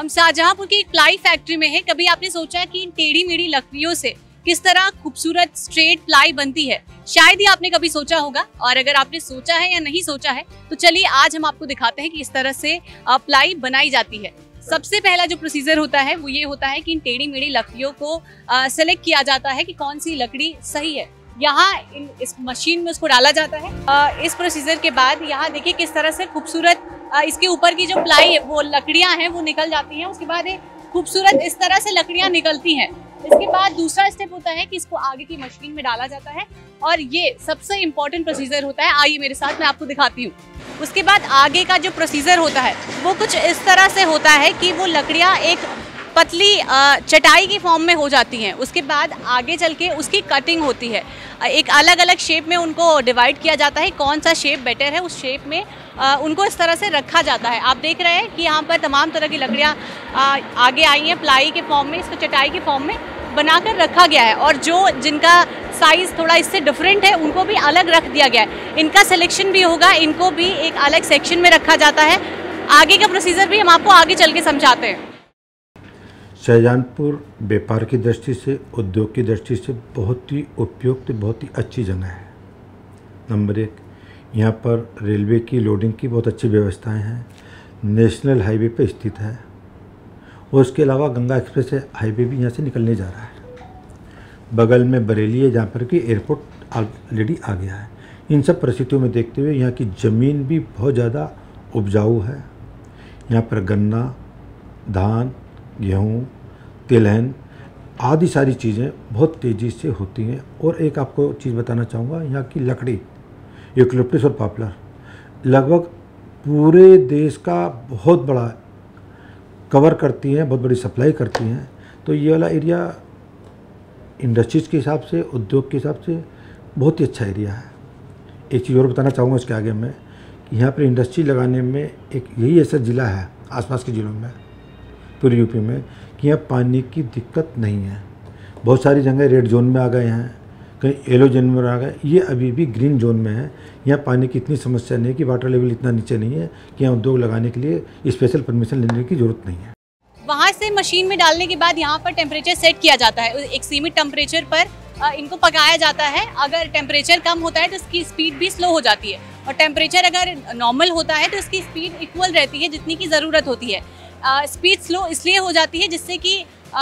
हम शाहजहांपुर की एक प्लाई फैक्ट्री में हैं। कभी आपने सोचा कि इन टेढ़ी मेढ़ी लकड़ियों से किस तरह खूबसूरत स्ट्रेट प्लाई बनती है? शायद ही आपने कभी सोचा होगा, और अगर आपने सोचा है या नहीं सोचा है तो चलिए आज हम आपको दिखाते हैं कि इस तरह से प्लाई बनाई जाती है। सबसे पहला जो प्रोसीजर होता है वो ये होता है कि इन टेढ़ी मेढ़ी लकड़ियों को सेलेक्ट किया जाता है कि कौन सी लकड़ी सही है। यहाँ इस मशीन में उसको डाला जाता है। इस प्रोसीजर के बाद यहाँ देखिए किस तरह से खूबसूरत इसके ऊपर की जो प्लाई है वो लकड़ियां हैं वो निकल जाती हैं। उसके बाद खूबसूरत इस तरह से लकड़ियां निकलती हैं। इसके बाद दूसरा स्टेप होता है कि इसको आगे की मशीन में डाला जाता है, और ये सबसे इम्पोर्टेंट प्रोसीजर होता है। आइए मेरे साथ, मैं आपको दिखाती हूँ। उसके बाद आगे का जो प्रोसीजर होता है वो कुछ इस तरह से होता है कि वो लकड़ियाँ एक पतली चटाई की फॉर्म में हो जाती हैं। उसके बाद आगे चल के उसकी कटिंग होती है। एक अलग अलग शेप में उनको डिवाइड किया जाता है। कौन सा शेप बेटर है उस शेप में उनको इस तरह से रखा जाता है। आप देख रहे हैं कि यहाँ पर तमाम तरह की लकड़ियाँ आगे आई हैं प्लाई के फॉर्म में, इसको चटाई के फॉर्म में बनाकर रखा गया है। और जिनका साइज़ थोड़ा इससे डिफरेंट है उनको भी अलग रख दिया गया है। इनका सिलेक्शन भी होगा, इनको भी एक अलग सेक्शन में रखा जाता है। आगे का प्रोसीजर भी हम आपको आगे चल के समझाते हैं। शाहजहांपुर व्यापार की दृष्टि से, उद्योग की दृष्टि से बहुत ही उपयुक्त, बहुत ही अच्छी जगह है। नंबर 1, यहाँ पर रेलवे की लोडिंग की बहुत अच्छी व्यवस्थाएं हैं। नेशनल हाईवे पर स्थित है, और उसके अलावा गंगा एक्सप्रेस हाईवे भी यहाँ से निकलने जा रहा है। बगल में बरेली है जहाँ पर कि एयरपोर्ट ऑलरेडी आ गया है। इन सब परिस्थितियों में देखते हुए यहाँ की ज़मीन भी बहुत ज़्यादा उपजाऊ है। यहाँ पर गन्ना, धान, गेहूँ, तिलहन आदि सारी चीज़ें बहुत तेज़ी से होती हैं। और एक आपको चीज़ बताना चाहूँगा, यहाँ की लकड़ी यूकलिप्टस और पॉपुलर लगभग पूरे देश का बहुत बड़ा कवर करती हैं, बहुत बड़ी सप्लाई करती हैं। तो ये वाला एरिया इंडस्ट्रीज़ के हिसाब से, उद्योग के हिसाब से बहुत ही अच्छा एरिया है। एक चीज़ और बताना चाहूँगा इसके आगे मैं, कि यहाँ पर इंडस्ट्री लगाने में एक यही ऐसा ज़िला है आसपास के ज़िलों में पूरी यूपी में कि यहाँ पानी की दिक्कत नहीं है। बहुत सारी जगह रेड जोन में आ गए हैं, कहीं येलो जोन में आ गए, ये अभी भी ग्रीन जोन में है। यहाँ पानी की इतनी समस्या नहीं है कि वाटर लेवल इतना नीचे नहीं है कि यहाँ उद्योग लगाने के लिए स्पेशल परमिशन लेने की ज़रूरत नहीं है। वहाँ से मशीन में डालने के बाद यहाँ पर टेम्परेचर सेट किया जाता है। एक सीमित टेम्परेचर पर इनको पकाया जाता है। अगर टेम्परेचर कम होता है तो इसकी स्पीड भी स्लो हो जाती है, और टेम्परेचर अगर नॉर्मल होता है तो इसकी स्पीड इक्वल रहती है जितनी की ज़रूरत होती है। स्पीड स्लो इसलिए हो जाती है जिससे कि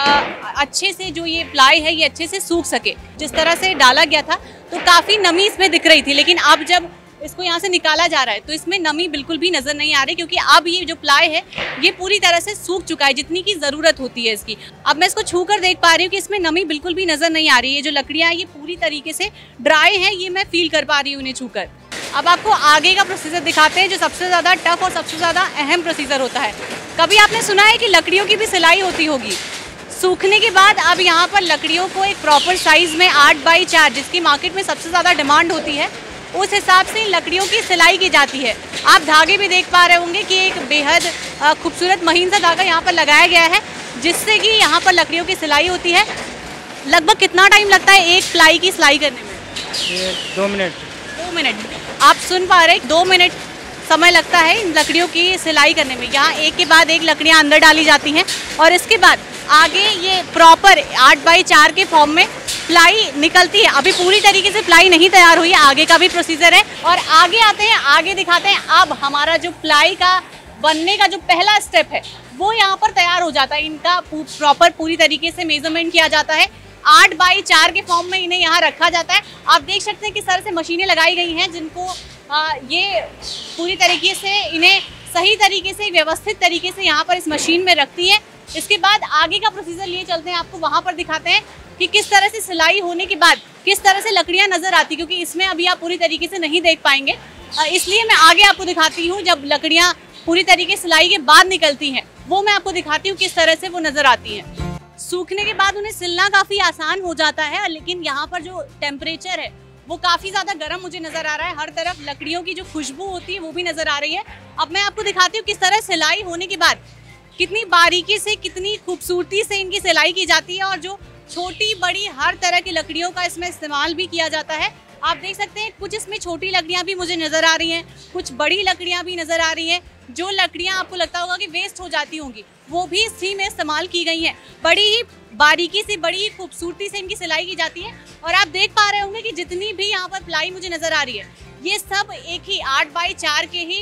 अच्छे से जो ये प्लाई है ये अच्छे से सूख सके। जिस तरह से डाला गया था तो काफ़ी नमी इसमें दिख रही थी, लेकिन अब जब इसको यहाँ से निकाला जा रहा है तो इसमें नमी बिल्कुल भी नज़र नहीं आ रही, क्योंकि अब ये जो प्लाई है ये पूरी तरह से सूख चुका है जितनी की ज़रूरत होती है इसकी। अब मैं इसको छू कर देख पा रही हूँ कि इसमें नमी बिल्कुल भी नज़र नहीं आ रही है। जो लकड़ियाँ ये पूरी तरीके से ड्राई हैं, ये मैं फील कर पा रही हूँ उन्हें छू कर। अब आपको आगे का प्रोसीजर दिखाते हैं, जो सबसे ज़्यादा टफ और सबसे ज़्यादा अहम प्रोसीजर होता है। कभी आपने सुना है कि लकड़ियों की भी सिलाई होती होगी। सूखने के बाद अब यहाँ पर लकड़ियों को एक प्रॉपर साइज़ में 8x4, जिसकी मार्केट में सबसे ज़्यादा डिमांड होती है, उस हिसाब से लकड़ियों की सिलाई की जाती है। आप धागे भी देख पा रहे होंगे कि एक बेहद खूबसूरत महीन सा धागा यहाँ पर लगाया गया है, जिससे कि यहाँ पर लकड़ियों की सिलाई होती है। लगभग कितना टाइम लगता है एक प्लाई की सिलाई करने में? 2 मिनट। 2 मिनट। आप सुन पा रहे हैं, 2 मिनट समय लगता है इन लकड़ियों की सिलाई करने में। यहाँ एक के बाद एक लकड़ियाँ अंदर डाली जाती हैं, और इसके बाद आगे ये प्रॉपर 8x4 के फॉर्म में प्लाई निकलती है। अभी पूरी तरीके से प्लाई नहीं तैयार हुई है, आगे का भी प्रोसीजर है। और आगे आते हैं, आगे दिखाते हैं। अब हमारा जो प्लाई का बनने का जो पहला स्टेप है वो यहाँ पर तैयार हो जाता है। इनका प्रॉपर पूरी तरीके से मेजरमेंट किया जाता है। 8x4 के फॉर्म में इन्हें यहाँ रखा जाता है। आप देख सकते हैं किस तरह से मशीनें लगाई गई हैं, जिनको ये पूरी तरीके से इन्हें सही तरीके से व्यवस्थित तरीके से यहाँ पर इस मशीन में रखती है। इसके बाद आगे का प्रोसीजर लिए चलते हैं, आपको वहाँ पर दिखाते हैं कि किस तरह से सिलाई होने के बाद किस तरह से लकड़ियाँ नजर आती, क्योंकि इसमें अभी आप पूरी तरीके से नहीं देख पाएंगे। इसलिए मैं आगे आपको दिखाती हूँ, जब लकड़ियाँ पूरी तरीके से सिलाई के बाद निकलती हैं वो मैं आपको दिखाती हूँ किस तरह से वो नजर आती हैं। सूखने के बाद उन्हें सिलना काफ़ी आसान हो जाता है, लेकिन यहाँ पर जो टेम्परेचर है वो काफ़ी ज़्यादा गर्म मुझे नज़र आ रहा है। हर तरफ लकड़ियों की जो खुशबू होती है वो भी नज़र आ रही है। अब मैं आपको दिखाती हूँ किस तरह सिलाई होने के बाद कितनी बारीकी से, कितनी खूबसूरती से इनकी सिलाई की जाती है, और जो छोटी बड़ी हर तरह की लकड़ियों का इसमें इस्तेमाल भी किया जाता है। आप देख सकते हैं कुछ इसमें छोटी लकड़ियाँ भी मुझे नज़र आ रही हैं, कुछ बड़ी लकड़ियाँ भी नज़र आ रही हैं। जो लकड़ियां आपको लगता होगा कि वेस्ट हो जाती होंगी, वो भी इसी में इस्तेमाल की गई हैं। बड़ी ही बारीकी से, बड़ी ही खूबसूरती से इनकी सिलाई की जाती है। और आप देख पा रहे होंगे कि जितनी भी यहाँ पर प्लाई मुझे नजर आ रही है, ये सब एक ही 8x4 के ही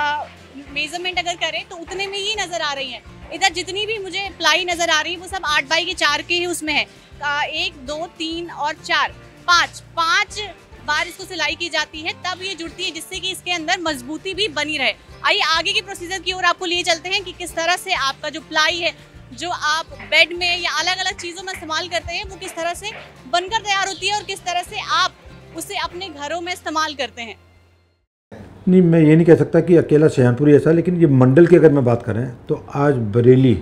मेजरमेंट अगर करें तो उतने में ही नजर आ रही हैं। इधर जितनी भी मुझे प्लाई नजर आ रही है वो सब 8x4 के ही उसमें है। 1 2 3 और 4 5 बार इसको सिलाई की जाती है, तब ये जुड़ती है, जिससे कि इसके अंदर मजबूती भी बनी रहे। आइए आगे के प्रोसीजर की ओर आपको लिए चलते हैं कि किस तरह से आपका जो प्लाई है, जो आप बेड में या अलग अलग चीज़ों में इस्तेमाल करते हैं, वो किस तरह से बनकर तैयार होती है और किस तरह से आप उसे अपने घरों में इस्तेमाल करते हैं। नहीं, मैं ये नहीं कह सकता कि अकेला सहारनपुर ऐसा, लेकिन ये मंडल की अगर मैं बात करें तो आज बरेली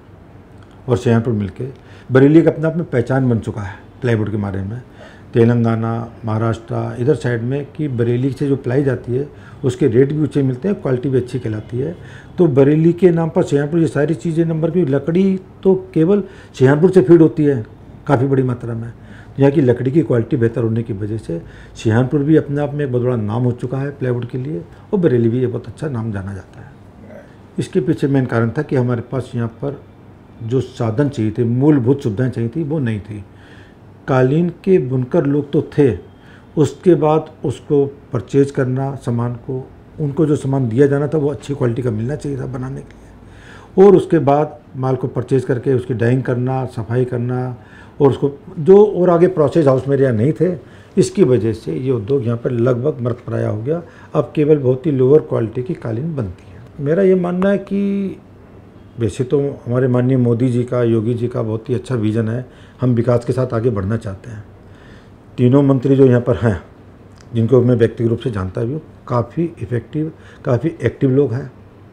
और सहारनपुर मिलके बरेली का अपने आप में पहचान बन चुका है प्लाईवुड के बारे में। तेलंगाना, महाराष्ट्र, इधर साइड में कि बरेली से जो प्लाई जाती है उसके रेट भी ऊँचे मिलते हैं, क्वालिटी भी अच्छी कहलाती है। तो बरेली के नाम पर सहारनपुर ये सारी चीज़ें नंबर की लकड़ी तो केवल सहारनपुर से फीड होती है काफ़ी बड़ी मात्रा में। यहाँ की लकड़ी की क्वालिटी बेहतर होने की वजह से सहारनपुर भी अपने आप में एक बहुत बड़ा नाम हो चुका है प्लाईवुड के लिए, और बरेली भी एक बहुत अच्छा नाम जाना जाता है। इसके पीछे मेन कारण था कि हमारे पास यहाँ पर जो साधन चाहिए थे, मूलभूत सुविधाएँ चाहिए थी, वो नहीं थी। कालीन के बुनकर लोग तो थे, उसके बाद उसको परचेज करना सामान को, उनको जो सामान दिया जाना था वो अच्छी क्वालिटी का मिलना चाहिए था बनाने के लिए, और उसके बाद माल को परचेज करके उसकी डाइंग करना, सफाई करना, और उसको जो और आगे प्रोसेस हाउस मेरे यहाँ नहीं थे। इसकी वजह से ये उद्योग यहाँ पर लगभग मृतप्राय हो गया। अब केवल बहुत ही लोअर क्वालिटी की कालीन बनती है। मेरा ये मानना है कि वैसे तो हमारे माननीय मोदी जी का, योगी जी का बहुत ही अच्छा विज़न है, हम विकास के साथ आगे बढ़ना चाहते हैं। तीनों मंत्री जो यहाँ पर हैं, जिनको मैं व्यक्तिगत रूप से जानता भी हूँ, काफ़ी इफ़ेक्टिव, काफ़ी एक्टिव लोग हैं,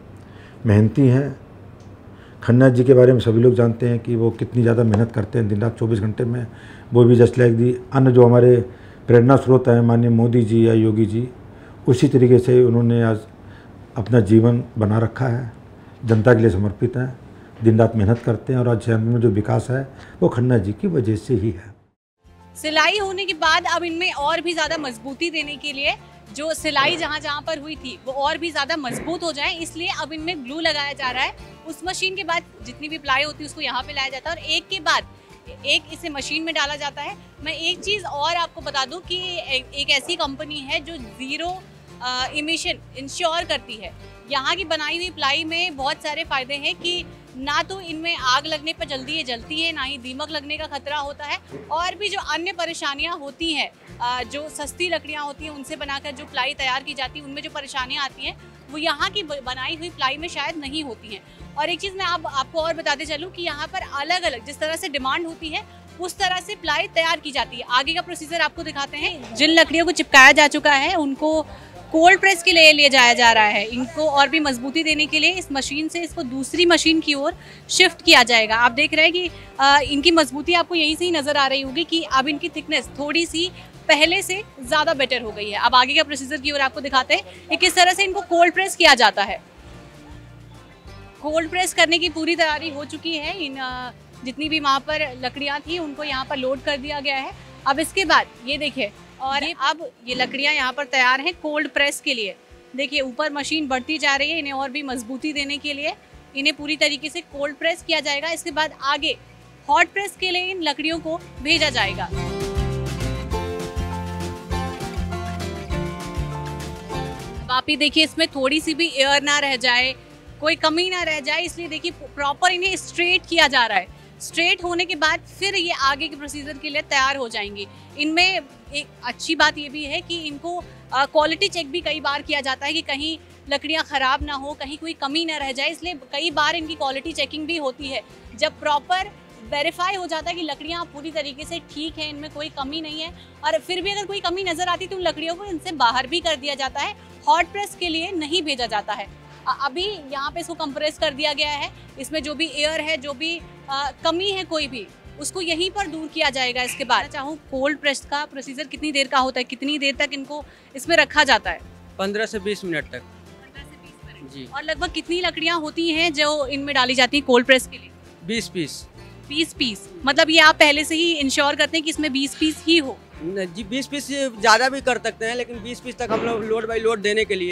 मेहनती हैं। खन्ना जी के बारे में सभी लोग जानते हैं कि वो कितनी ज़्यादा मेहनत करते हैं दिन रात 24 घंटे में। वो भी जस्ट लाइक दी अन्य जो हमारे प्रेरणा स्रोत हैं माननीय मोदी जी या योगी जी, उसी तरीके से उन्होंने आज अपना जीवन बना रखा है, जनता के लिए समर्पित हैं, दिन रात मेहनत करते हैं, और आज सहारनपुर में जो विकास है वो खन्ना जी की वजह से ही है। सिलाई होने के बाद अब इनमें और भी ज़्यादा मजबूती देने के लिए जो सिलाई जहाँ पर हुई थी वो और भी ज़्यादा मजबूत हो जाए, इसलिए अब इनमें ग्लू लगाया जा रहा है। उस मशीन के बाद जितनी भी प्लाई होती है उसको यहाँ पे लाया जाता है और एक के बाद एक इसे मशीन में डाला जाता है। मैं एक चीज़ और आपको बता दूं कि एक ऐसी कंपनी है जो ज़ीरो इमिशन इंश्योर करती है। यहाँ की बनाई हुई प्लाई में बहुत सारे फ़ायदे हैं कि ना तो इनमें आग लगने पर जल्दी ये जलती है, ना ही दीमक लगने का खतरा होता है, और भी जो अन्य परेशानियाँ होती हैं, जो सस्ती लकड़ियाँ होती हैं उनसे बनाकर जो प्लाई तैयार की जाती है, उनमें जो परेशानियाँ आती हैं वो यहाँ की बनाई हुई प्लाई में शायद नहीं होती हैं। और एक चीज़ मैं आपको और बताते चलूँ कि यहाँ पर अलग अलग जिस तरह से डिमांड होती है उस तरह से प्लाई तैयार की जाती है। आगे का प्रोसीजर आपको दिखाते हैं। जिन लकड़ियों को चिपकाया जा चुका है उनको कोल्ड प्रेस के लिए ले जाया जा रहा है। इनको और भी मजबूती देने के लिए इस मशीन से इसको दूसरी मशीन की ओर शिफ्ट किया जाएगा। आप देख रहे हैं कि इनकी मजबूती आपको यहीं से ही नज़र आ रही होगी कि अब इनकी थिकनेस थोड़ी सी पहले से ज़्यादा बेटर हो गई है। अब आगे का प्रोसीजर की ओर आपको दिखाते हैं कि किस तरह से इनको कोल्ड प्रेस किया जाता है। कोल्ड प्रेस करने की पूरी तैयारी हो चुकी है। इन जितनी भी वहाँ पर लकड़ियाँ थी उनको यहाँ पर लोड कर दिया गया है। अब इसके बाद ये देखिए, और अब ये लकड़ियाँ यहाँ पर तैयार हैं कोल्ड प्रेस के लिए। देखिए ऊपर मशीन बढ़ती जा रही है, इन्हें और भी मजबूती देने के लिए इन्हें पूरी तरीके से कोल्ड प्रेस किया जाएगा। इसके बाद आगे हॉट प्रेस के लिए इन लकड़ियों को भेजा जाएगा। आप ही देखिए इसमें थोड़ी सी भी एयर ना रह जाए, कोई कमी ना रह जाए, इसलिए देखिए प्रॉपर इन्हें स्ट्रेट किया जा रहा है। स्ट्रेट होने के बाद फिर ये आगे के प्रोसीजर के लिए तैयार हो जाएंगी। इनमें एक अच्छी बात ये भी है कि इनको क्वालिटी चेक भी कई बार किया जाता है कि कहीं लकड़ियां ख़राब ना हो, कहीं कोई कमी ना रह जाए, इसलिए कई बार इनकी क्वालिटी चेकिंग भी होती है। जब प्रॉपर वेरीफाई हो जाता है कि लकड़ियां पूरी तरीके से ठीक है, इनमें कोई कमी नहीं है, और फिर भी अगर कोई कमी नज़र आती तो उन लकड़ियों को इनसे बाहर भी कर दिया जाता है, हॉट प्रेस के लिए नहीं भेजा जाता है। अभी यहाँ पे इसको कंप्रेस कर दिया गया है। इसमें जो भी एयर है, जो भी कमी है कोई भी, उसको यहीं पर दूर किया जाएगा। इसके बाद चाहूँ कोल्ड प्रेस का प्रोसीजर कितनी देर का होता है, कितनी देर तक इनको इसमें रखा जाता है? 15 से 20 मिनट तक। 15 से 20 मिनट जी। और लगभग कितनी लकड़ियाँ होती हैं जो इनमें डाली जाती हैं कोल्ड प्रेस के लिए? 20 पीस। 20 पीस, मतलब ये आप पहले से ही इंश्योर करते हैं कि इसमें 20 पीस ही हो? जी 20 पीस ज़्यादा भी कर सकते हैं, लेकिन 20 पीस तक हम लोग लोड बाई लोड देने के लिए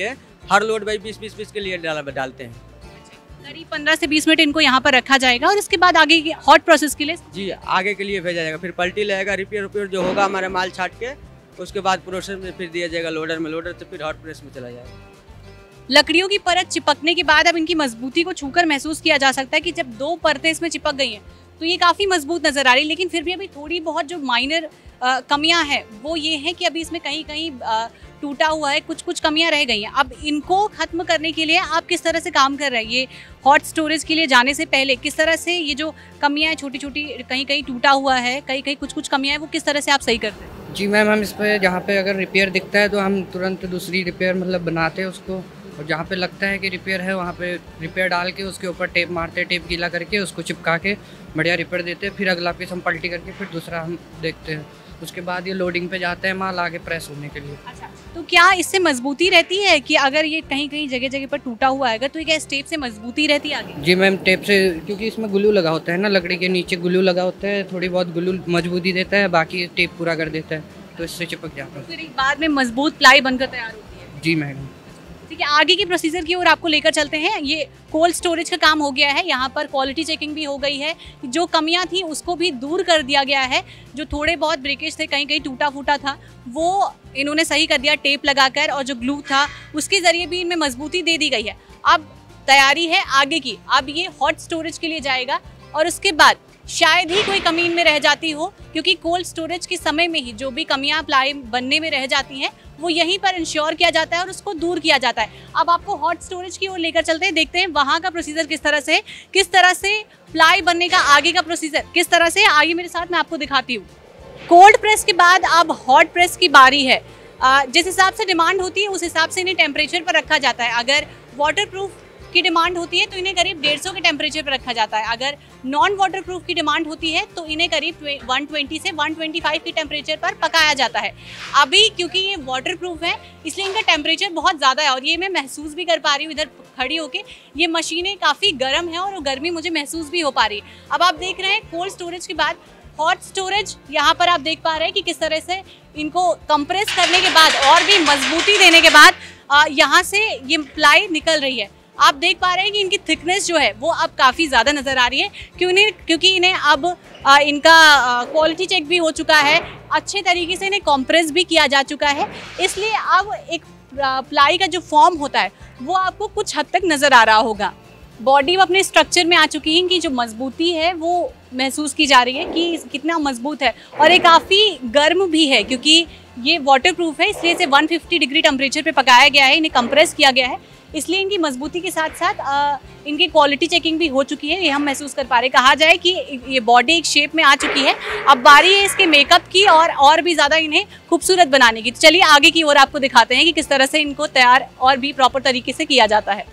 हर लोड भाई 20-20 के लिए डालते हैं। करीब 15 से 20 मिनट इनको यहाँ पर रखा जाएगा और इसके बाद आगे की हॉट प्रोसेस के लिए जी आगे के लिए भेजा जाएगा, फिर पलटी लगेगा, रिपेयर जो होगा हमारा माल छाट के उसके बाद प्रोसेस में फिर दिया जाएगा लोडर में, लोडर से फिर हॉट प्रेस में चला जाएगा। लकड़ियों की परत चिपकने के बाद अब इनकी मजबूती को छूकर महसूस किया जा सकता है कि जब 2 परतें इसमें चिपक गई हैं तो ये काफ़ी मजबूत नज़र आ रही है, लेकिन फिर भी अभी थोड़ी बहुत जो माइनर कमियां हैं वो ये है कि अभी इसमें कहीं कहीं टूटा हुआ है, कुछ कमियां रह गई हैं। अब इनको ख़त्म करने के लिए आप किस तरह से काम कर रहे हैं? ये हॉट स्टोरेज के लिए जाने से पहले किस तरह से ये जो कमियां हैं, छोटी छोटी कहीं कहीं टूटा हुआ है, कहीं कहीं कुछ कमियां हैं, वो किस तरह से आप सही करते हैं? जी मैम, हम इस पर जहाँ पे अगर रिपेयर दिखता है तो हम तुरंत दूसरी रिपेयर मतलब बनाते हैं उसको, और जहाँ पे लगता है कि रिपेयर है वहाँ पे रिपेयर डाल के उसके ऊपर टेप मारते हैं, टेप गीला करके उसको चिपका के बढ़िया रिपेयर देते हैं। फिर अगला पीस हम पलटी करके फिर दूसरा हम देखते हैं, उसके बाद ये लोडिंग पे जाते हैं माल आगे प्रेस होने के लिए। अच्छा, तो क्या इससे मजबूती रहती है कि अगर ये कहीं कहीं जगह जगह पर टूटा हुआ है तो क्या इस टेप से मजबूती रहती है आगे? जी मैम, टेप से, क्योंकि इसमें ग्लू लगा होता है ना, लकड़ी के नीचे ग्लू लगा होता है, थोड़ी बहुत ग्लू मजबूती देता है, बाकी टेप पूरा कर देता है, तो इससे चिपक जाता है, फिर बाद में मजबूत प्लाई बनकर तैयार होती है। जी मैडम। ठीक है, आगे की प्रोसीजर की ओर आपको लेकर चलते हैं। ये कोल्ड स्टोरेज का काम हो गया है, यहाँ पर क्वालिटी चेकिंग भी हो गई है, जो कमियां थी उसको भी दूर कर दिया गया है, जो थोड़े बहुत ब्रेकेज थे, कहीं कहीं टूटा फूटा था, वो इन्होंने सही कर दिया टेप लगाकर, और जो ग्लू था उसके ज़रिए भी इनमें मजबूती दे दी गई है। अब तैयारी है आगे की, अब ये हॉट स्टोरेज के लिए जाएगा और उसके बाद शायद ही कोई कमी इनमें रह जाती हो, क्योंकि कोल्ड स्टोरेज के समय में ही जो भी कमियां प्लाई बनने में रह जाती हैं वो यहीं पर इंश्योर किया जाता है और उसको दूर किया जाता है। अब आपको हॉट स्टोरेज की ओर लेकर चलते हैं, देखते हैं वहाँ का प्रोसीजर किस तरह से, किस तरह से प्लाई बनने का आगे का प्रोसीजर किस तरह से, आगे मेरे साथ मैं आपको दिखाती हूँ। कोल्ड प्रेस के बाद अब हॉट प्रेस की बारी है। जिस हिसाब से डिमांड होती है उस हिसाब से इन्हें टेम्परेचर पर रखा जाता है। अगर वाटरप्रूफ की डिमांड होती है तो इन्हें करीब 150 के टेम्परेचर पर रखा जाता है। अगर नॉन वाटरप्रूफ की डिमांड होती है तो इन्हें करीब 120 से 125 के टेम्परेचर पर पकाया जाता है। अभी क्योंकि ये वाटरप्रूफ है इसलिए इनका टेम्परेचर बहुत ज़्यादा है, और ये मैं महसूस भी कर पा रही हूँ इधर खड़ी होके, ये मशीनें काफ़ी गर्म है और गर्मी मुझे महसूस भी हो पा रही है। अब आप देख रहे हैं कोल्ड स्टोरेज के बाद हॉट स्टोरेज, यहाँ पर आप देख पा रहे हैं कि किस तरह से इनको कंप्रेस करने के बाद और भी मजबूती देने के बाद यहाँ से ये प्लाई निकल रही है। आप देख पा रहे हैं कि इनकी थिकनेस जो है वो अब काफ़ी ज़्यादा नज़र आ रही है, क्योंकि इन्हें अब इनका क्वालिटी चेक भी हो चुका है, अच्छे तरीके से इन्हें कंप्रेस भी किया जा चुका है, इसलिए अब एक प्लाई का जो फॉर्म होता है वो आपको कुछ हद तक नज़र आ रहा होगा। बॉडी अपने स्ट्रक्चर में आ चुकी है, कि जो मजबूती है वो महसूस की जा रही है कि कितना मजबूत है, और ये काफ़ी गर्म भी है क्योंकि ये वाटरप्रूफ है, इसलिए इसे 150 डिग्री टेम्परेचर पे पकाया गया है, इन्हें कंप्रेस किया गया है, इसलिए इनकी मजबूती के साथ साथ इनकी क्वालिटी चेकिंग भी हो चुकी है, ये हम महसूस कर पा रहे हैं। कहा जाए कि ये बॉडी एक शेप में आ चुकी है, अब बारी है इसके मेकअप की और भी ज़्यादा इन्हें खूबसूरत बनाने की। तो चलिए आगे की ओर आपको दिखाते हैं कि किस तरह से इनको तैयार और भी प्रॉपर तरीके से किया जाता है।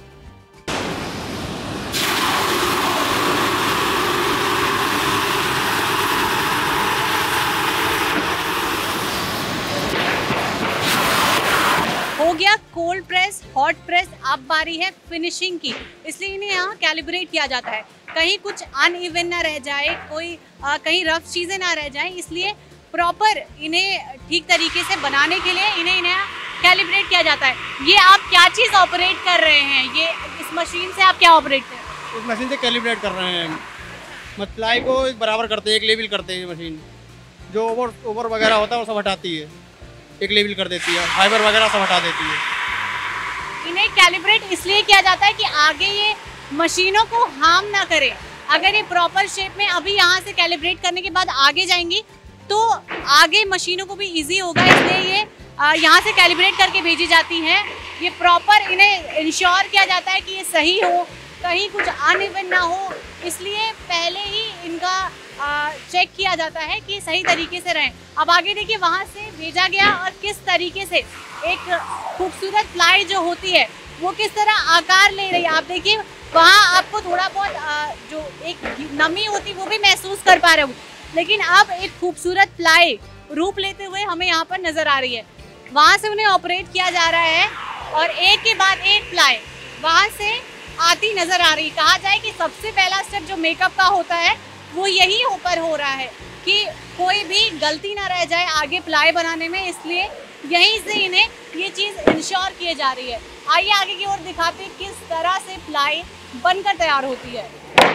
हो गया कोल्ड प्रेस, हॉट प्रेस, अब बारी है फिनिशिंग की, इसलिए इन्हें यहाँ कैलिब्रेट किया जाता है, कहीं कुछ अनइवन ना रह जाए, कोई कहीं रफ चीज़ें ना रह जाएं, इसलिए प्रॉपर इन्हें ठीक तरीके से बनाने के लिए इन्हें कैलिब्रेट किया जाता है। ये आप क्या चीज़ ऑपरेट कर रहे हैं? ये इस मशीन से आप क्या ऑपरेट कर रहे हैं? इस मशीन से कैलिब्रेट कर रहे हैं, प्लाई को एक बराबर करते हैं, एक लेवल करते हैं। मशीन जो ओवर वगैरह होता है वो सब हटाती है, एक लेवल कर देती है, फाइबर वगैरह सब हटा देती है। इन्हें कैलिब्रेट इसलिए किया जाता है कि आगे ये मशीनों को हार्म ना करे। अगर ये प्रॉपर शेप में अभी यहाँ से कैलिब्रेट करने के बाद आगे जाएंगी तो आगे मशीनों को भी इजी होगा, इसलिए ये यहाँ से कैलिब्रेट करके भेजी जाती हैं। ये प्रॉपर इन्हें इंश्योर किया जाता है कि ये सही हो, कहीं कुछ अनइवन ना हो, इसलिए पहले ही इनका चेक किया जाता है कि सही तरीके से रहें। अब आगे देखिए वहाँ से भेजा गया और किस तरीके से एक खूबसूरत प्लाई जो होती है वो किस तरह आकार ले रही है। आप देखिए वहाँ आपको थोड़ा बहुत जो एक नमी होती वो भी महसूस कर पा रहे हो, लेकिन अब एक खूबसूरत प्लाई रूप लेते हुए हमें यहाँ पर नज़र आ रही है। वहाँ से उन्हें ऑपरेट किया जा रहा है और एक के बाद एक प्लाई वहाँ से आती नज़र आ रही है। कहा जाए कि सबसे पहला स्टेप जो मेकअप का होता है वो यही ऊपर हो रहा है कि कोई भी गलती ना रह जाए आगे प्लाई बनाने में, इसलिए यहीं से इन्हें ये चीज़ इंश्योर किए जा रही है। आइए आगे की ओर दिखाते हैं किस तरह से प्लाई बनकर तैयार होती है।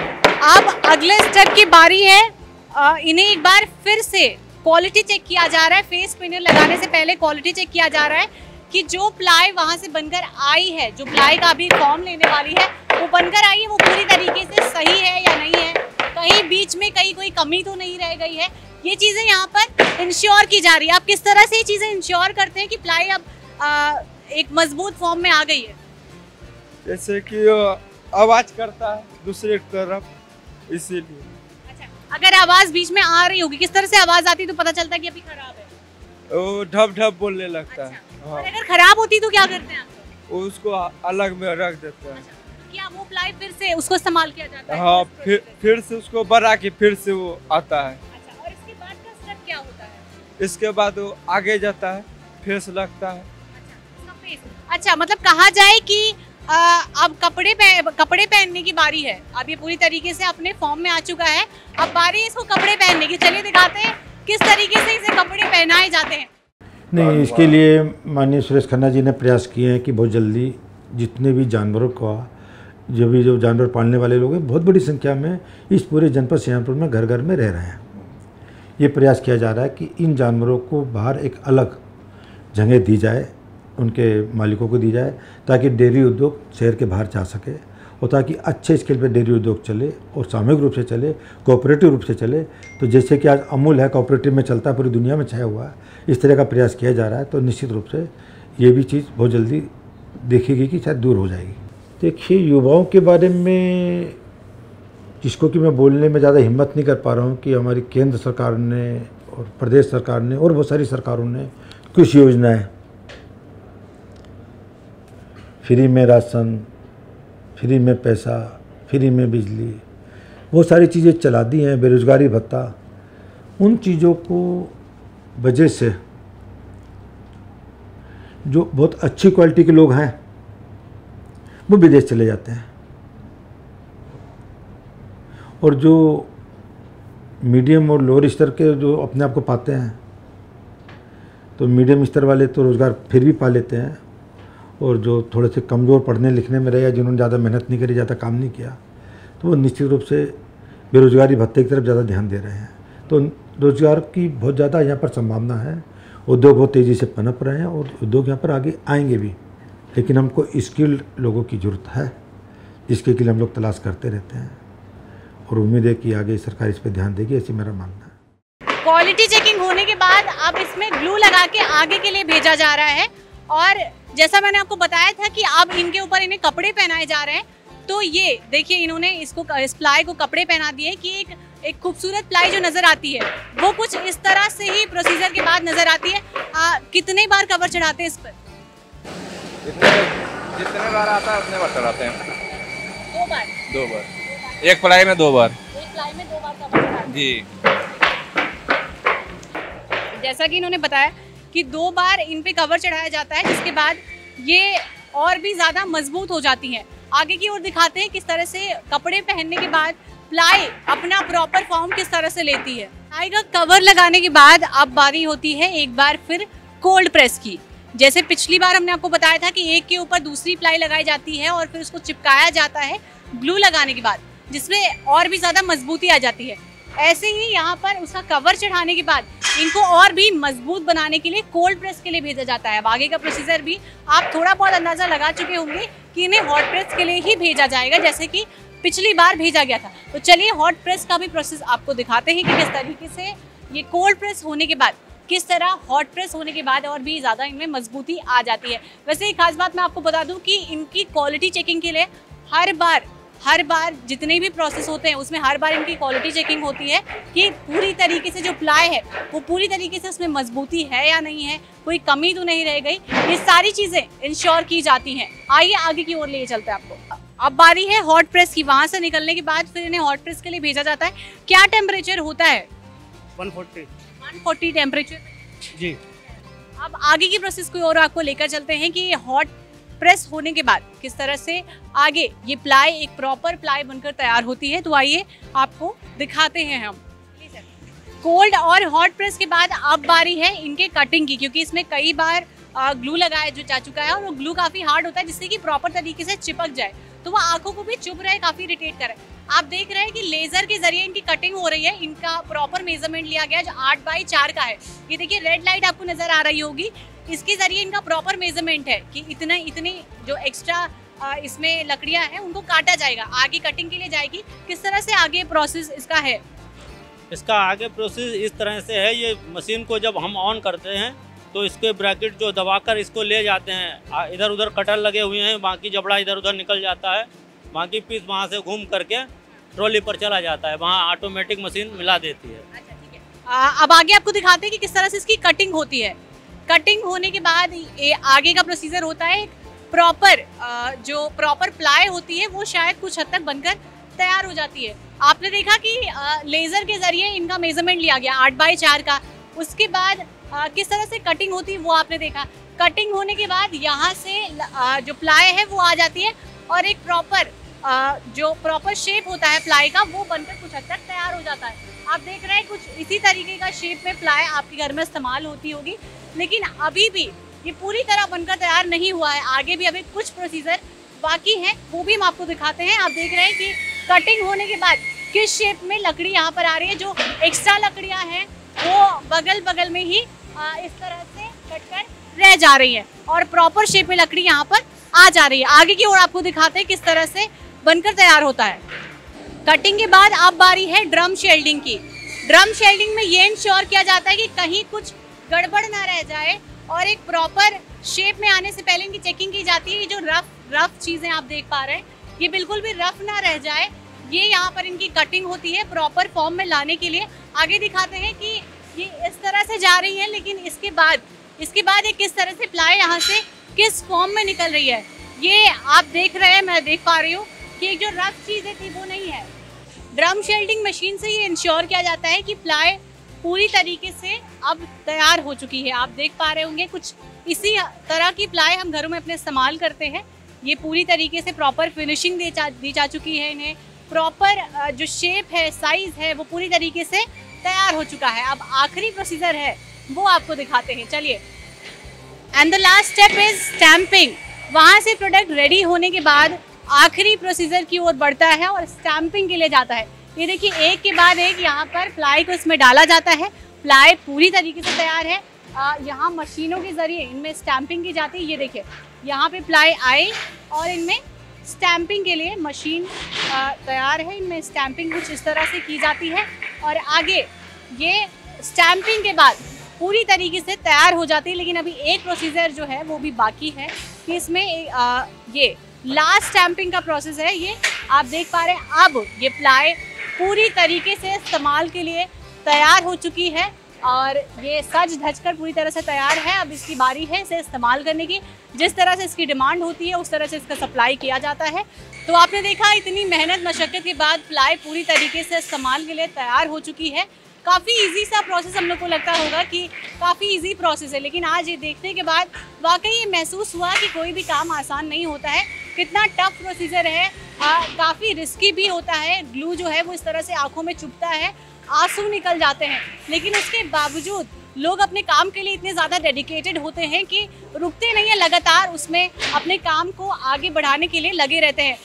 अब अगले स्टेप की बारी है। इन्हें एक बार फिर से क्वालिटी चेक किया जा रहा है। फेस पिनर लगाने से पहले क्वालिटी चेक किया जा रहा है कि जो प्लाई वहाँ से बनकर आई है, जो प्लाई का अभी फॉर्म लेने वाली है वो बनकर आई है, वो पूरी तरीके से सही है या नहीं है, कहीं बीच में कहीं कोई कमी तो नहीं रह गई है। ये चीज़ें यहाँ पर इंश्योर की जा रही है। आप किस तरह से ये चीज़ें इंश्योर करते हैं कि प्लाई अब एक मजबूत फॉर्म में आ गई है? जैसे कि आवाज़ करता है दूसरे तरफ, इसीलिए। अच्छा, अगर आवाज़ बीच में आ रही होगी, किस तरह से आवाज़ आती तो पता चलता है कि अभी खराब है? वो ढप ढप बोलने लगता है। अच्छा। हाँ। और अगर खराब होती तो क्या करते हैं आप? उसको अलग में रख देते हैं। अच्छा, क्या वो प्लाई फिर से उसको इस्तेमाल किया जाता है? हाँ, फिर से उसको बढ़ा के फिर से वो आता है। अच्छा, और इसके बाद का स्टेप क्या होता है? इसके बाद वो आगे जाता है, फेस लगता है। अच्छा, मतलब कहा जाए कि अब कपड़े पहनने की बारी है। अब ये पूरी तरीके से अपने फॉर्म में आ चुका है। अब बारी है इसको कपड़े पहनने की। चलिए दिखाते हैं किस तरीके से इसे कपड़े पहनाए जाते हैं। नहीं, इसके लिए माननीय सुरेश खन्ना जी ने प्रयास किए हैं कि बहुत जल्दी जितने भी जानवरों का जो जानवर पालने वाले लोग हैं, बहुत बड़ी संख्या में इस पूरे जनपद श्रीरामपुर में घर घर में रह रहे हैं। ये प्रयास किया जा रहा है कि इन जानवरों को बाहर एक अलग जगह दी जाए, उनके मालिकों को दी जाए, ताकि डेयरी उद्योग शहर के बाहर जा सके और ताकि अच्छे स्केल पे डेयरी उद्योग चले और सामूहिक रूप से चले, कोऑपरेटिव रूप से चले। तो जैसे कि आज अमूल है, कोऑपरेटिव में चलता है, पूरी दुनिया में छाया हुआ है, इस तरह का प्रयास किया जा रहा है। तो निश्चित रूप से ये भी चीज़ बहुत जल्दी देखेगी कि शायद दूर हो जाएगी। देखिए, युवाओं के बारे में जिसको कि मैं बोलने में ज़्यादा हिम्मत नहीं कर पा रहा हूँ कि हमारी केंद्र सरकार ने और प्रदेश सरकार ने और बहुत सारी सरकारों ने कुछ योजनाएं, फ्री में राशन, फ्री में पैसा, फ्री में बिजली, बहुत सारी चीज़ें चला दी हैं, बेरोजगारी भत्ता। उन चीज़ों को वजह से जो बहुत अच्छी क्वालिटी के लोग हैं वो विदेश चले जाते हैं, और जो मीडियम और लोअर स्तर के जो अपने आप को पाते हैं, तो मीडियम स्तर वाले तो रोज़गार फिर भी पा लेते हैं, और जो थोड़े से कमज़ोर पढ़ने लिखने में रहे या जिन्होंने ज़्यादा मेहनत नहीं करी, ज़्यादा काम नहीं किया, तो वो निश्चित रूप से बेरोज़गारी भत्ते की तरफ ज़्यादा ध्यान दे रहे हैं। तो रोज़गार की बहुत ज़्यादा यहाँ पर संभावना है। उद्योग बहुत तेज़ी से पनप रहे हैं और उद्योग यहाँ पर आगे आएंगे भी, लेकिन हमको स्किल्ड लोगों की ज़रूरत है, जिसके लिए हम लोग तलाश करते रहते हैं, और उम्मीद है कि आगे सरकार इस पर ध्यान देगी, ऐसी मेरा मानना है। क्वालिटी चेकिंग होने के बाद अब इसमें ग्लू लगा के आगे के लिए भेजा जा रहा है, और जैसा मैंने आपको बताया था कि अब इनके ऊपर इन्हें कपड़े पहनाए जा रहे हैं। तो ये देखिए, इन्होंने इस प्लाई को कपड़े पहना दिए कि एक खूबसूरत प्लाई जो नज़र आती है वो कुछ इस तरह से ही प्रोसीजर के बाद नज़र आती है। कितने बार कवर चढ़ाते हैं इस पर? जितने बार आता है उतने बार चढ़ाते हैं। 2 बार? 2 बार। एक प्लाई में 2 बार। एक प्लाई में 2 बार कवर चढ़ाते हैं। जी। जैसा कि इन्होंने बताया कि 2 बार इन पे कवर चढ़ाया जाता है, जिसके बाद ये और भी ज़्यादा मजबूत हो जाती हैं। आगे की ओर दिखाते हैं किस तरह से कपड़े पहनने के बाद प्लाई अपना प्रॉपर फॉर्म किस तरह से लेती है। प्लाई का कवर लगाने के बाद अब बारी होती है एक बार फिर कोल्ड प्रेस की। जैसे पिछली बार हमने आपको बताया था कि एक के ऊपर दूसरी प्लाई लगाई जाती है और फिर उसको चिपकाया जाता है ग्लू लगाने के बाद, जिसमें और भी ज़्यादा मजबूती आ जाती है। ऐसे ही यहाँ पर उसका कवर चढ़ाने के बाद इनको और भी मजबूत बनाने के लिए कोल्ड प्रेस के लिए भेजा जाता है। अब आगे का प्रोसीजर भी आप थोड़ा बहुत अंदाज़ा लगा चुके होंगे कि इन्हें हॉट प्रेस के लिए ही भेजा जाएगा, जैसे कि पिछली बार भेजा गया था। तो चलिए हॉट प्रेस का भी प्रोसेस आपको दिखाते हैं कि किस तरीके से ये कोल्ड प्रेस होने के बाद, किस तरह हॉट प्रेस होने के बाद और भी ज़्यादा इनमें मजबूती आ जाती है। वैसे एक खास बात मैं आपको बता दूं कि इनकी क्वालिटी चेकिंग के लिए हर बार जितने भी प्रोसेस होते हैं उसमें हर बार इनकी क्वालिटी चेकिंग होती है कि पूरी तरीके से जो प्लाई है वो पूरी तरीके से उसमें मजबूती है या नहीं है, कोई कमी तो नहीं रह गई। ये सारी चीज़ें इंश्योर की जाती हैं। आइए आगे की ओर ले चलते हैं आपको। अब बारी है हॉट प्रेस की। वहाँ से निकलने के बाद फिर इन्हें हॉट प्रेस के लिए भेजा जाता है। क्या टेम्परेचर होता है? 140 टेम्परेचर जी। अब आगे की प्रोसेस को और आपको लेकर चलते हैं कि हॉट प्रेस होने के बाद किस तरह से आगे ये प्लाई एक प्रॉपर प्लाई बनकर तैयार होती है। तो आइए आपको दिखाते हैं हम। कोल्ड और हॉट प्रेस के बाद अब बारी है इनके कटिंग की, क्योंकि इसमें कई बार ग्लू लगाया जो जा चुका है और वो ग्लू काफी हार्ड होता है जिससे कि प्रॉपर तरीके से चिपक जाए, तो वो आंखों को भी चुभ रहा है, काफी इरिटेट कर रहा है। आप देख रहे हैं कि लेजर के जरिए इनकी कटिंग हो रही है। इनका प्रॉपर मेजरमेंट लिया गया जो 8x4 का है। ये देखिए रेड लाइट आपको नजर आ रही होगी, इसके जरिए इनका प्रॉपर मेजरमेंट है कि इतनी जो एक्स्ट्रा इसमें लकड़ियां हैं उनको काटा जाएगा, आगे कटिंग के लिए जाएगी। किस तरह से आगे प्रोसेस इसका है? इसका आगे प्रोसेस इस तरह से है, ये मशीन को जब हम ऑन करते हैं तो इसके ब्रैकेट जो दबाकर इसको ले जाते हैं, इधर उधर कटर लगे हुए हैं, बाकी जबड़ा इधर उधर निकल जाता है, बाकी पीस वहाँ से घूम करके ट्रॉली पर चला जाता है, वहाँ ऑटोमेटिक मशीन मिला देती है। अच्छा ठीक है। अब आगे आपको दिखाते हैं कि किस तरह से इसकी कटिंग होती है। कटिंग होने के बाद ये आगे का प्रोसीजर होता है, प्रॉपर जो प्रॉपर प्लाई होती है वो शायद कुछ हद तक बनकर तैयार हो जाती है। आपने देखा कि लेजर के जरिए इनका मेजरमेंट लिया गया 8x4 का, उसके बाद किस तरह से कटिंग होती है वो आपने देखा। कटिंग होने के बाद यहाँ से जो प्लाई है वो आ जाती है और एक प्रॉपर जो प्रॉपर शेप होता है प्लाई का वो बनकर कुछ हद तक तैयार हो जाता है। आप देख रहे हैं कुछ इसी तरीके का शेप में प्लाई आपके घर में इस्तेमाल होती होगी, लेकिन अभी भी ये पूरी तरह बनकर तैयार नहीं हुआ है। आगे भी अभी कुछ प्रोसीजर बाकी हैं, वो भी हम आपको दिखाते हैं। आप देख रहे हैं कि कटिंग होने के बाद किस शेप में लकड़ी यहाँ पर आ रही है। जो एक्स्ट्रा लकड़ियाँ हैं वो बगल बगल में ही इस तरह से कटकर रह जा रही है और प्रॉपर शेप में लकड़ी यहाँ पर आ जा रही है। आगे की ओर आपको दिखाते हैं किस तरह से बनकर तैयार होता है। कटिंग के बाद अब बारी है ड्रम शेल्डिंग की। ड्रम शेल्डिंग में ये इंश्योर किया जाता है कि कहीं कुछ गड़बड़ ना रह जाए और एक प्रॉपर शेप में आने से पहले इनकी चेकिंग की जाती है। ये जो रफ चीज़ें आप देख पा रहे हैं ये बिल्कुल भी रफ ना रह जाए, ये यहाँ पर इनकी कटिंग होती है प्रॉपर फॉर्म में लाने के लिए। आगे दिखाते हैं कि ये इस तरह से जा रही है, लेकिन इसके बाद ये किस तरह से प्लाई यहाँ से किस फॉर्म में निकल रही है ये आप देख रहे हैं, मैं देख पा रही हूँ कि जो रफ चीज़ें थी वो नहीं है। ड्रम शेल्डिंग मशीन से ये इंश्योर किया जाता है कि प्लाई पूरी तरीके से अब तैयार हो चुकी है। आप देख पा रहे होंगे कुछ इसी तरह की प्लाई हम घरों में अपने इस्तेमाल करते हैं। ये पूरी तरीके से प्रॉपर फिनिशिंग दी जा चुकी है, इन्हें प्रॉपर जो शेप है साइज है वो पूरी तरीके से तैयार हो चुका है। अब आखिरी प्रोसीजर है वो आपको दिखाते हैं, चलिए। And the last step is stamping. वहाँ से प्रोडक्ट रेडी होने के बाद आखिरी प्रोसीजर की ओर बढ़ता है और स्टैंपिंग के लिए जाता है। ये देखिए एक के बाद एक यहाँ पर प्लाई को इसमें डाला जाता है। प्लाई पूरी तरीके से तैयार है। यहाँ मशीनों के जरिए इनमें स्टैंपिंग की जाती है। ये देखिए यहाँ पे प्लाई आई और इनमें स्टैंपिंग के लिए मशीन तैयार है। इनमें स्टैंपिंग कुछ इस तरह से की जाती है और आगे ये स्टैंपिंग के बाद पूरी तरीके से तैयार हो जाती है। लेकिन अभी एक प्रोसीजर जो है वो भी बाकी है कि इसमें ये लास्ट स्टैंपिंग का प्रोसेस है। ये आप देख पा रहे हैं अब ये प्लाई पूरी तरीके से इस्तेमाल के लिए तैयार हो चुकी है और ये सज धज कर पूरी तरह से तैयार है। अब इसकी बारी है इसे इस्तेमाल करने की। जिस तरह से इसकी डिमांड होती है उस तरह से इसका सप्लाई किया जाता है। तो आपने देखा इतनी मेहनत मशक्क़त के बाद प्लाई पूरी तरीके से इस्तेमाल के लिए तैयार हो चुकी है। काफ़ी इजी सा प्रोसेस हम लोग को लगता होगा कि काफ़ी इजी प्रोसेस है, लेकिन आज ये देखने के बाद वाकई ये महसूस हुआ कि कोई भी काम आसान नहीं होता है। कितना टफ प्रोसीजर है, काफ़ी रिस्की भी होता है। ग्लू जो है वो इस तरह से आँखों में चुभता है, आंसू निकल जाते हैं, लेकिन उसके बावजूद लोग अपने काम के लिए इतने ज़्यादा डेडिकेटेड होते हैं कि रुकते नहीं हैं, लगातार उसमें अपने काम को आगे बढ़ाने के लिए लगे रहते हैं।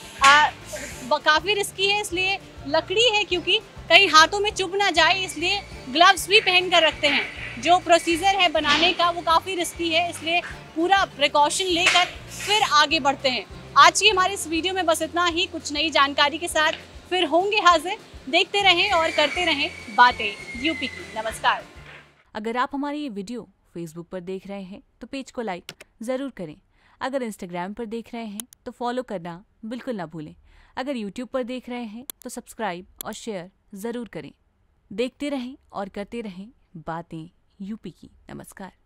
काफ़ी रिस्की है इसलिए लकड़ी है, क्योंकि कहीं हाथों में चुभ ना जाए इसलिए ग्लव्स भी पहन कर रखते हैं। जो प्रोसीजर है बनाने का वो काफ़ी रिस्की है, इसलिए पूरा प्रिकॉशन लेकर फिर आगे बढ़ते हैं। आज की हमारी इस वीडियो में बस इतना ही। कुछ नई जानकारी के साथ फिर होंगे हाजिर। देखते रहें और करते रहें बातें यूपी की। नमस्कार। अगर आप हमारी ये वीडियो फेसबुक पर देख रहे हैं तो पेज को लाइक ज़रूर करें। अगर इंस्टाग्राम पर देख रहे हैं तो फॉलो करना बिल्कुल ना भूलें। अगर यूट्यूब पर देख रहे हैं तो सब्सक्राइब और शेयर ज़रूर करें। देखते रहें और करते रहें बातें यूपी की। नमस्कार।